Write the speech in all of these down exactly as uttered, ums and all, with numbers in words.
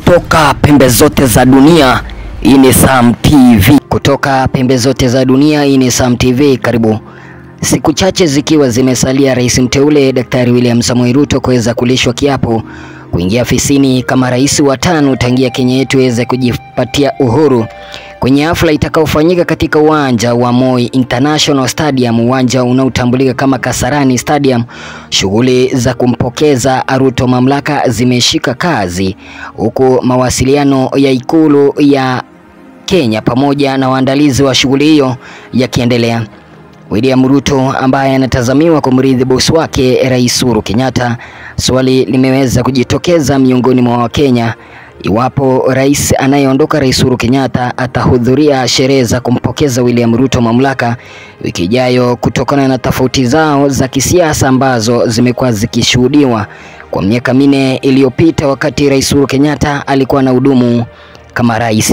Kutoka pembe zote za dunia, hii ni Sam T V. Kutoka pembe zote za dunia, hii ni Sam T V. Karibu. Siku chache zikiwa zimesalia rais mteule Daktari William Samoei Ruto kuweza kulishwa kiapo kuingia afisini kama rais wa tano tangia Kenya yetu iweze kujipatia uhuru, kwenye hafla itakaofanyika katika uwanja wa Moi International Stadium, uwanja unaotambulika kama Kasarani Stadium. Shughuli za kumpokeza Ruto mamlaka zimeshika kazi, huku mawasiliano ya ikulu ya Kenya pamoja na waandalizi wa shughuli hiyo yakiendelea. William Ruto ambaye anatazamiwa kumrithi bosi wake Rais Uhuru Kenyatta, swali limeweza kujitokeza miongoni mwa Wakenya iwapo rais anayeondoka Rais Uhuru Kenyatta atahudhuria sherehe za kumpokeza William Ruto mamlaka wiki ijayo, kutokana na tofauti zao za kisiasa ambazo zimekuwa zikishuhudiwa kwa miaka minne iliyopita wakati Rais Uhuru Kenyatta alikuwa na hudumu kama rais.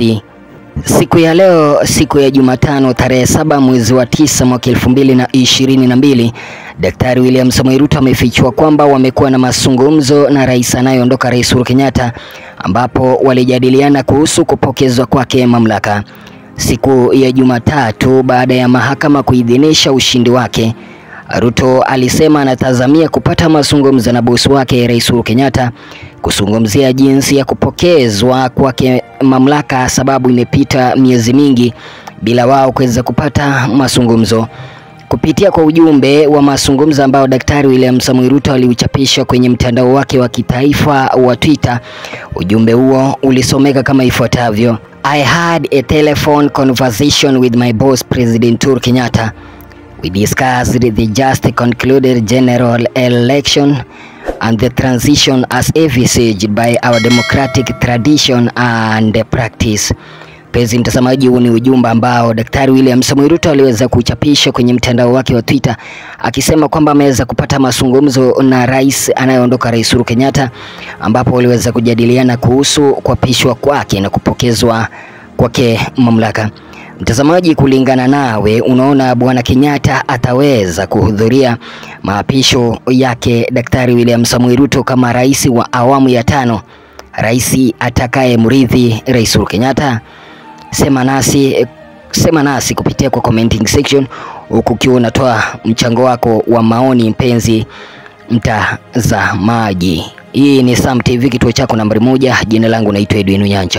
Siku ya leo, siku ya Jumatano tarehe saba mwezi wa tisa mwaka elfu mbili na ishirini na mbili, Daktari William Samoei Ruto amefichua kwamba wamekuwa na mazungumzo na rais anayeondoka Rais Uhuru Kenyatta, ambapo walijadiliana kuhusu kupokezwa kwake mamlaka. Siku ya Jumatatu, baada ya mahakama kuidhinisha ushindi wake, Ruto alisema anatazamia kupata mazungumzo na bosi wake Rais Uhuru Kenyatta kuzungumzia jinsi ya kupokezwa kwake mamlaka, sababu imepita miezi mingi bila wao kuweza kupata mazungumzo. Kupitia kwa ujumbe wa mazungumzo ambao Daktari William Samoei Ruto aliuchapisha kwenye mtandao wake wa kitaifa wa Twitter, ujumbe huo ulisomeka kama ifuatavyo: I had a telephone conversation with my boss President Uhuru Kenyatta. We discussed the just concluded general election and the transition as envisaged by our democratic tradition and practice. Pezi mtazamaji, huu ni ujumbe ambao Daktari William Samoei Ruto aliweza kuchapisha kwenye mtandao wake wa Twitter, akisema kwamba ameweza kupata mazungumzo na rais anayeondoka Rais Uhuru Kenyatta, ambapo waliweza kujadiliana kuhusu kuapishwa kwake na kupokezwa kwake mamlaka. Mtazamaji, kulingana nawe, unaona bwana Kenyatta ataweza kuhudhuria maapisho yake Daktari William Samoei Ruto kama rais wa awamu ya tano, rais atakaye mrithi Rais Uhuru Kenyatta? Sema nasi, sema nasi kupitia kwa commenting section, huku ukiwa unatoa mchango wako wa maoni, mpenzi mtazamaji. Hii ni Sam T V, kituo chako nambari moja. Jina langu naitwa Edwin Nyanja.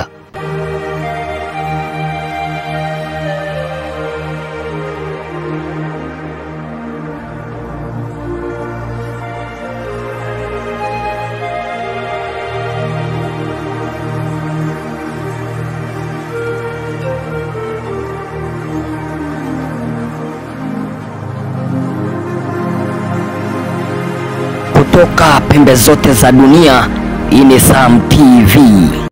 Kutoka pembe zote za dunia, hii ni Sam T V.